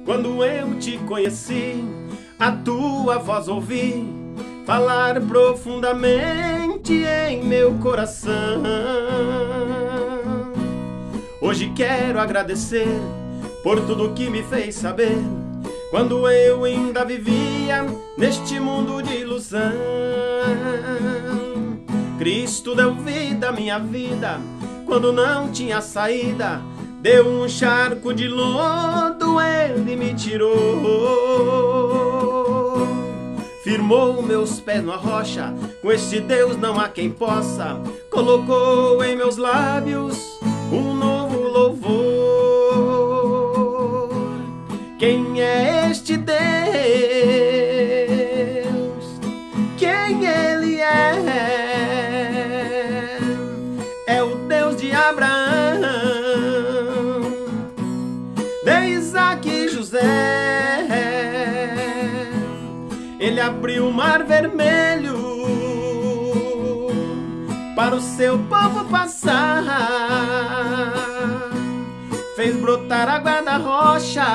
Quando eu te conheci, a tua voz ouvi falar profundamente em meu coração. Hoje quero agradecer por tudo que me fez saber, quando eu ainda vivia neste mundo de ilusão. Cristo deu vida à minha vida quando não tinha saída. Deu um charco de lodo, Ele me tirou. Firmou meus pés na rocha, com este Deus não há quem possa. Colocou em meus lábios um novo louvor. Quem é este Deus? Quem Ele é? É o Deus de Abraão, de Isaac e José. Ele abriu o mar vermelho para o seu povo passar, fez brotar água da rocha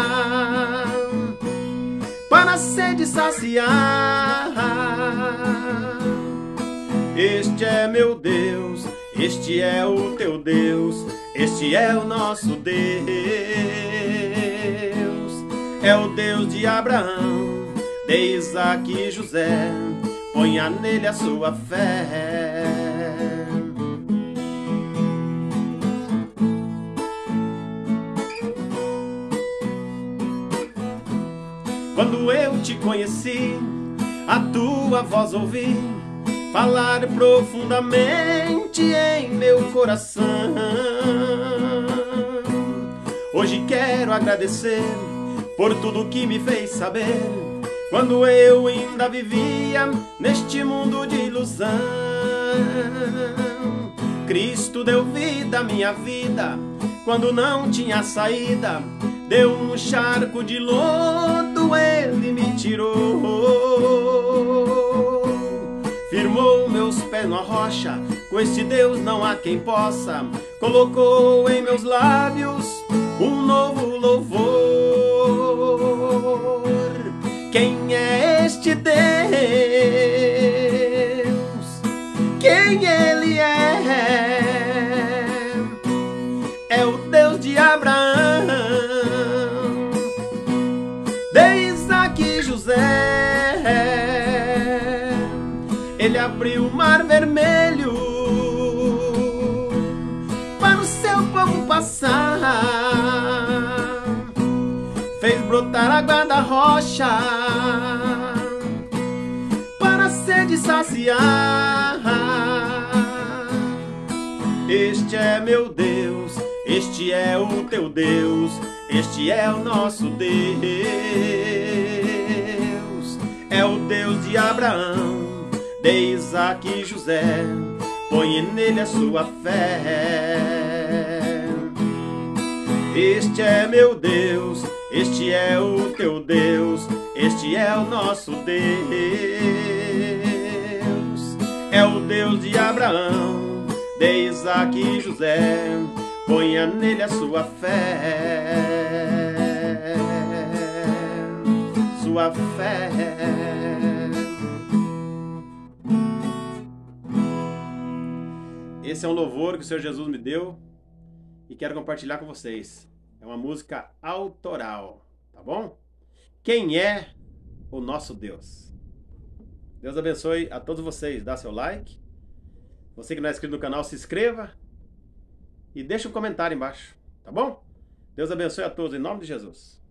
para a sede saciar. Este é meu Deus, este é o teu Deus, este é o nosso Deus. É o Deus de Abraão, de Isaac e José. Ponha nele a sua fé. Quando eu te conheci, a tua voz ouvi falar profundamente em meu coração. Hoje quero agradecer por tudo que me fez saber, quando eu ainda vivia neste mundo de ilusão. Cristo deu vida à minha vida quando não tinha saída. Deu um charco de lodo, Ele me tirou. Firmou meus pés na rocha, com este Deus não há quem possa. Colocou em meus lábios um novo louvor. Quem é este Deus? Quem Ele é? É o Deus de Abraão, de Isaac e José. Ele abriu o mar vermelho para o seu povo passar, fez brotar água da rocha para a sede saciar. Este é meu Deus, este é o teu Deus, este é o nosso Deus. É o Deus de Abraão, de Isaac e José. Põe nele a sua fé. Este é meu Deus, este é o teu Deus, este é o nosso Deus. É o Deus de Abraão, de Isaac e José. Ponha nele a sua fé, sua fé. Esse é um louvor que o Senhor Jesus me deu e quero compartilhar com vocês. É uma música autoral, tá bom? Quem é o nosso Deus? Deus abençoe a todos vocês. Dá seu like. Você que não é inscrito no canal, se inscreva e deixa um comentário embaixo, tá bom? Deus abençoe a todos em nome de Jesus.